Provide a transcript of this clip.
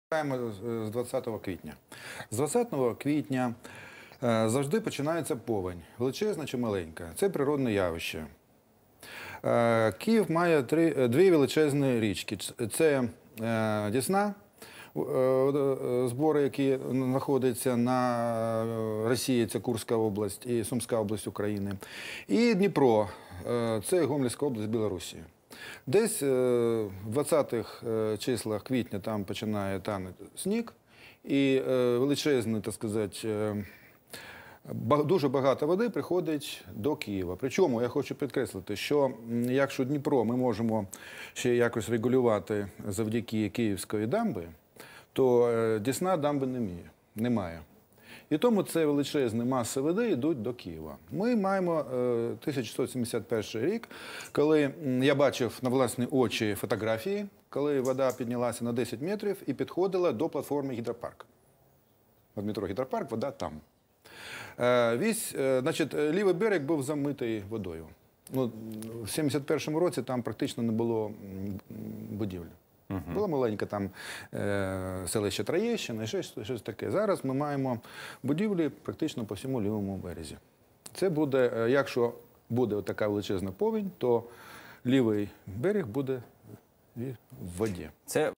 Починаємо з 20 квітня. З 20 квітня завжди починається повень, величезна чи маленька. Це природне явище. Київ має дві величезні річки. Це Десна, збори, які знаходяться на Росії, це Курська область і Сумська область України. І Дніпро, це Гомельська область Білорусі. Десь в 20-х числах квітня там починає танути сніг, і величезний, так сказати, дуже багато води приходить до Києва. Причому я хочу підкреслити, що якщо Дніпро ми можемо ще якось регулювати завдяки Київської дамби, то Десна дамби немає. І тому це величезні маси води йдуть до Києва. Ми маємо 1671 рік, коли я бачив на власні очі фотографії, коли вода піднялася на 10 метрів і підходила до платформи гідропарк. От метро Гідропарк, вода там. Лівий берег був замитий водою. В 71-му році там практично не було будівель. Було маленьке там селище Троєщина і щось таке. Зараз ми маємо будівлі практично по всьому лівому березі. Це буде, якщо буде така величезна повінь, то лівий берег буде в воді.